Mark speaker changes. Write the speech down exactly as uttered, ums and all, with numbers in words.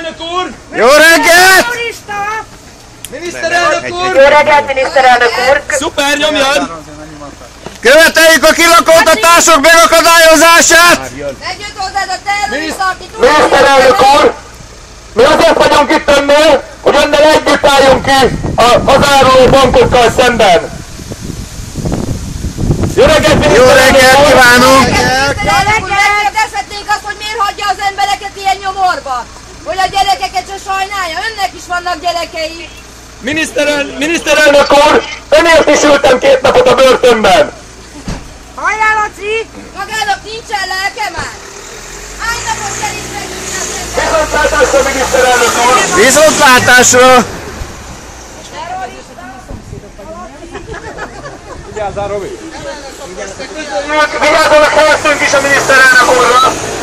Speaker 1: Miniszterelnök úr!
Speaker 2: Jó reggelt!
Speaker 1: Miniszterelnök úr!
Speaker 3: Jó reggelt, miniszterelnök úr!
Speaker 1: Szuper, nyomjad!
Speaker 2: Követeljük a kilakóztatások megakadályozását!
Speaker 4: Megjött hozzád a terrorista, aki tudja...
Speaker 3: Miniszterelnök úr! Mi azért vagyunk itt önnél, hogy önnel együtt álljunk ki a hazáruló bankokkal szemben! Jó reggelt,
Speaker 2: Jó reggelt kívánunk!
Speaker 4: Megkérdezhetnénk azt, hogy miért hagyja az embereket ilyen nyomorba? Hogy a gyerekeket se sajnálja? Önnek is vannak gyerekei.
Speaker 1: Miniszterel, miniszterelnök!
Speaker 3: Miniszterelnök úr! Önért is ültem két napot a börtönben!
Speaker 4: Hajrá, Laci! Magának nincsen lelke már? Hány napot kell itt megülni az ember?
Speaker 3: Viszontlátásra, miniszterelnök úr!
Speaker 2: Viszontlátásra!
Speaker 3: Vigyázzál, Robi! Vigyázzanak keresztünk is a miniszterelnök úrra!